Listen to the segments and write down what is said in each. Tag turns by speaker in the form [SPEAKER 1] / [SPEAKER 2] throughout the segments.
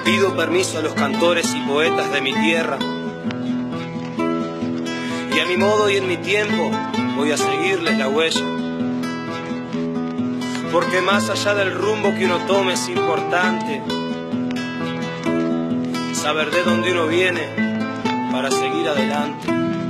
[SPEAKER 1] Pido permiso a los cantores y poetas de mi tierra, y a mi modo y en mi tiempo voy a seguirles la huella, porque más allá del rumbo que uno tome es importante saber de dónde uno viene para seguir adelante.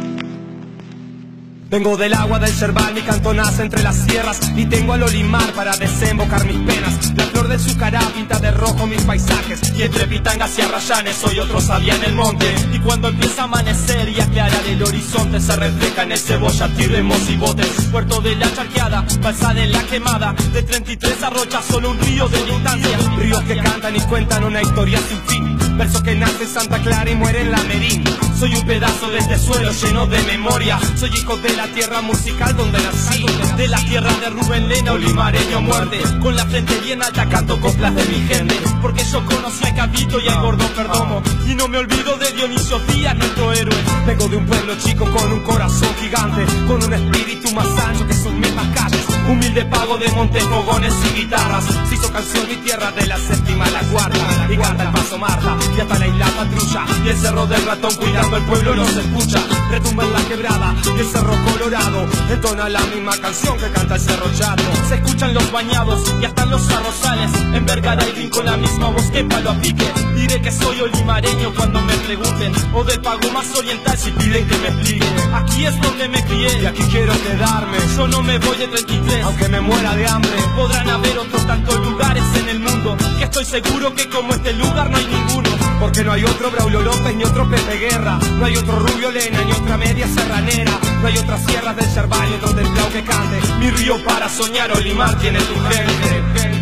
[SPEAKER 2] Vengo del agua del Cerval, mi canto nace entre las sierras, y tengo al olimar para desembocar mis penas. La flor del Sucará pinta de rojo mis paisajes, y entre Pitangas y Arrayanes soy otro sabía en el monte. Y cuando empieza a amanecer y aclarar el horizonte, se refleja en el Cebolla, Tirremos y Botes. Puerto de la Charqueada, Balsa de la Quemada, de 33 a Rocha solo un río de distancia. Ríos que cantan y cuentan una historia sin fin, versos que nacen en Santa Clara y mueren en la Merín. Soy un pedazo de este suelo lleno de memoria, soy hijo de la tierra musical donde nací, de la tierra de Rubén Lena, olimareño muerte. Con la frente bien alta canto coplas de mi gente, porque yo conocí a Capito y a Gordo Perdomo, y no me olvido de Dionisio Díaz, nuestro héroe. Vengo de un pueblo chico con un corazón gigante, con un espíritu más ancho que sus mismas calles. Humilde pago de montes, fogones y guitarras, se hizo canción mi tierra de la séptima a la cuarta, y canta el paso Marta, y hasta la isla Patrulla, y el cerro del Ratón cuidando el pueblo no se escucha. Retumba en la quebrada y el cerro Colorado entona la misma canción que canta el cerro Chato. Se escuchan los bañados y hasta los arrozales, en Vergara y Rincón la misma voz que Palo a Pique. Diré que soy olimareño cuando me pregunten, o del pago más oriental si piden que me explique. Aquí es donde me crié y aquí quiero quedarme, yo no me voy de 33 aunque me muera de hambre. Podrán haber otros tantos lugares en el mundo, que estoy seguro que como este lugar no hay ninguno, porque no hay otro Braulio López ni otro Pepe Guerra, no hay otro Rubio Lena ni otra media serranera, no hay otras sierras del Cerval donde el blau que cante. Mi río para soñar, Olimar tiene tu gente.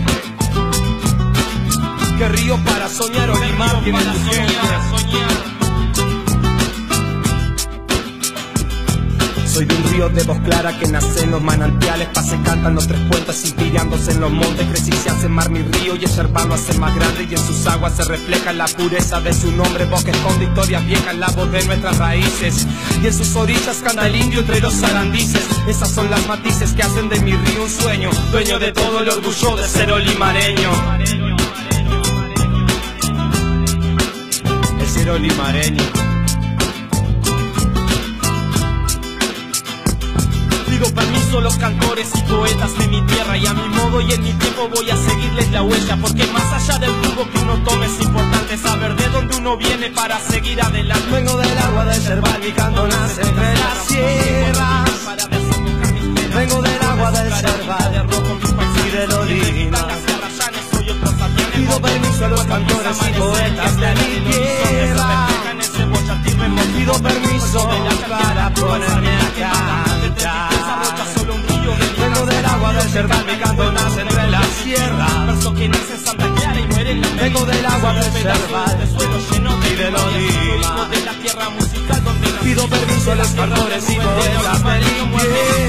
[SPEAKER 2] Que río para soñar, Olimar tiene tu gente. Soy de un río de voz clara que nace en los manantiales, se cantan los tres puentes inspirándose en los montes. Crecí se hace mar mi río y el Cerval lo hace más grande, y en sus aguas se refleja la pureza de su nombre. Bosques con historias viejas, la voz de nuestras raíces, y en sus orillas canta el indio entre los arandices. Esas son las matices que hacen de mi río un sueño, dueño de todo el orgullo de ser olimareño. El ser olimareño. Pido permiso a los cantores y poetas de mi tierra, y a mi modo y en mi tiempo voy a seguirles la huella, porque más allá del rumbo que uno tome es importante saber de dónde uno viene para seguir adelante. Vengo del agua del Cerval, mi canto nace entre las sierras. Vengo del agua del Cerval y del Olima. Pido permiso a los cantores y poetas de mi tierra. Pido permiso para ponerme a cantar. Vengo del agua del Cerval, mi canto nace entre las sierras. Verso que nace en Santa Clara y muere en la. Vengo del agua del Cerval y del Olima. Pido permiso a los cantores y poetas de mi tierra.